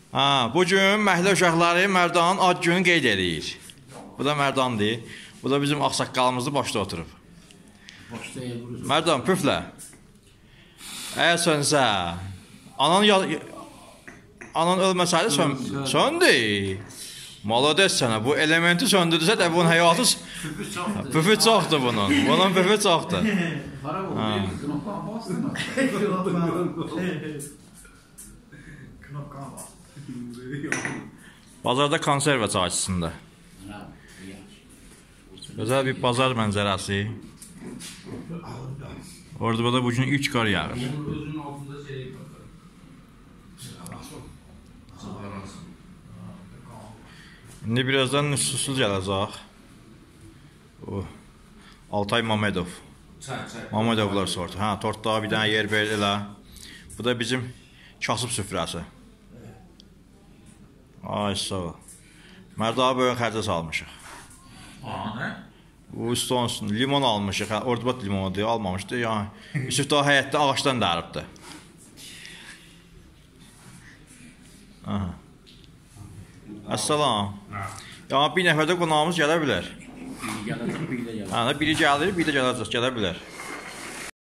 Bu gün məhəllə uşaqları Mərdanın ad gününü qeyd edir. Bu da Mərdandır. Bu da bizim ağsaqqalımızı başda oturub. Mərdan, püflə. Əgər sönsə, anan ölməsəydi söndü. Malades sənə, bu elementi söndürdüsə də bunun həyatı püfü çoxdur bunun. Bunun püfü çoxdur. Bazarda konserva çarşısında. Gözəl bir bazar mənzərəsi. Orada bugün ilk qar yağır. İndi birazdan nüfusuz gələcək. Altay Mamedov. Mamedovlar sortu. Tortda bir dənə yer verir elə. Bu da bizim kasıb süfrəsi. Ay sağ ol. Mərdağa böyük xərcə salmışıq. Bu üstü limon almışıq. Ordubat limonu almamışdı. Yusuf da həyətdə ağaçdan dəribdi. Əssalam. Bir nəfərdə qonağımız gələ bilər. Biri gəlir, biri də gələ bilər.